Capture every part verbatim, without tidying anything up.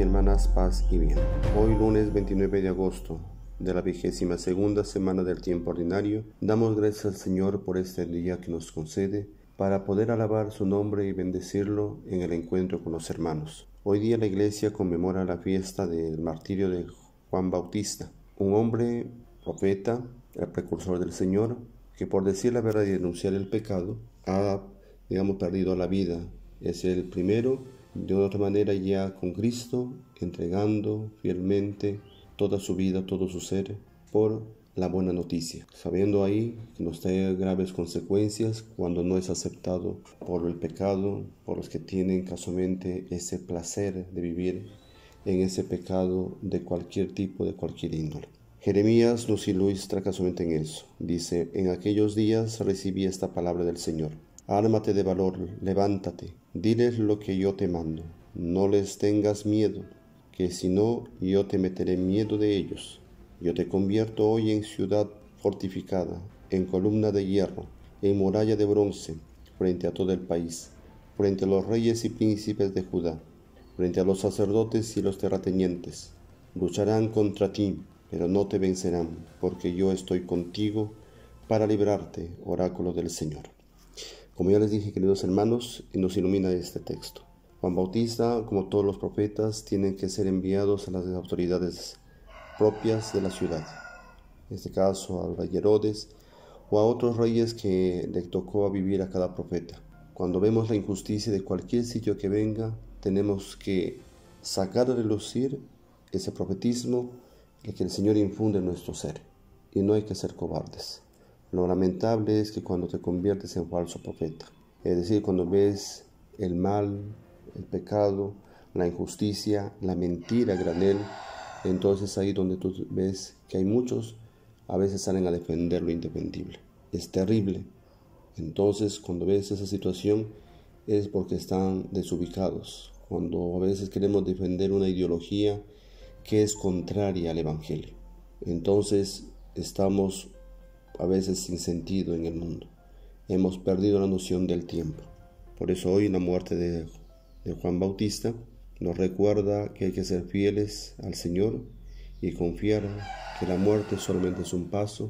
y hermanas, paz y bien. Hoy lunes veintinueve de agosto de la vigésima segunda semana del tiempo ordinario, damos gracias al Señor por este día que nos concede para poder alabar su nombre y bendecirlo en el encuentro con los hermanos. Hoy día la Iglesia conmemora la fiesta del martirio de Juan Bautista, un hombre profeta, el precursor del Señor, que por decir la verdad y denunciar el pecado, ha, digamos, perdido la vida. Es el primero, de otra manera ya con Cristo, entregando fielmente toda su vida, todo su ser, por la buena noticia, sabiendo ahí que nos trae graves consecuencias cuando no es aceptado por el pecado, por los que tienen casualmente ese placer de vivir en ese pecado de cualquier tipo, de cualquier índole. Jeremías nos ilustra casualmente en eso. Dice: en aquellos días recibí esta palabra del Señor. Ármate de valor, levántate, diles lo que yo te mando. No les tengas miedo, que si no, yo te meteré miedo de ellos. Yo te convierto hoy en ciudad fortificada, en columna de hierro, en muralla de bronce, frente a todo el país, frente a los reyes y príncipes de Judá, frente a los sacerdotes y los terratenientes. Lucharán contra ti, pero no te vencerán, porque yo estoy contigo para librarte, oráculo del Señor. Como ya les dije, queridos hermanos, nos ilumina este texto. Juan Bautista, como todos los profetas, tienen que ser enviados a las autoridades propias de la ciudad. En este caso, al rey Herodes o a otros reyes que le tocó a vivir a cada profeta. Cuando vemos la injusticia de cualquier sitio que venga, tenemos que sacar a relucir ese profetismo que el Señor infunde en nuestro ser. Y no hay que ser cobardes. Lo lamentable es que cuando te conviertes en falso profeta, es decir, cuando ves el mal, el pecado, la injusticia, la mentira a granel, entonces ahí donde tú ves que hay muchos, a veces salen a defender lo indefendible. Es terrible. Entonces, cuando ves esa situación, es porque están desubicados. Cuando a veces queremos defender una ideología que es contraria al Evangelio, entonces estamos a veces sin sentido en el mundo. Hemos perdido la noción del tiempo. Por eso hoy la muerte de, de Juan Bautista nos recuerda que hay que ser fieles al Señor y confiar que la muerte solamente es un paso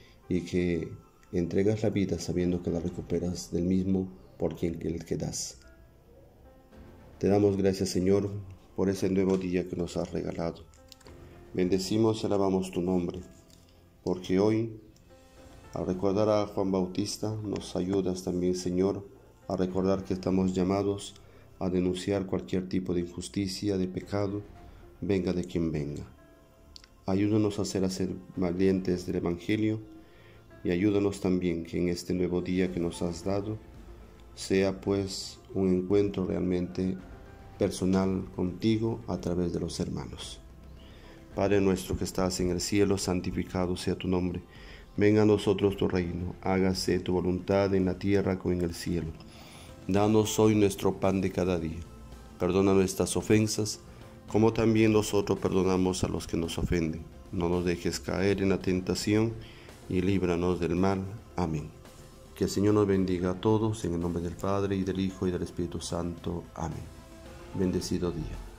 y que entregas la vida sabiendo que la recuperas del mismo por quien que das. Te damos gracias, Señor, por ese nuevo día que nos has regalado. Bendecimos y alabamos tu nombre, porque hoy, al recordar a Juan Bautista, nos ayudas también, Señor, a recordar que estamos llamados a denunciar cualquier tipo de injusticia, de pecado, venga de quien venga. Ayúdanos a ser, a ser valientes del Evangelio y ayúdanos también que en este nuevo día que nos has dado sea pues un encuentro realmente personal contigo a través de los hermanos. Padre nuestro que estás en el cielo, santificado sea tu nombre. Venga a nosotros tu reino, hágase tu voluntad en la tierra como en el cielo. Danos hoy nuestro pan de cada día. Perdona nuestras ofensas, como también nosotros perdonamos a los que nos ofenden. No nos dejes caer en la tentación y líbranos del mal. Amén. Que el Señor nos bendiga a todos, en el nombre del Padre, y del Hijo, y del Espíritu Santo. Amén. Bendecido día.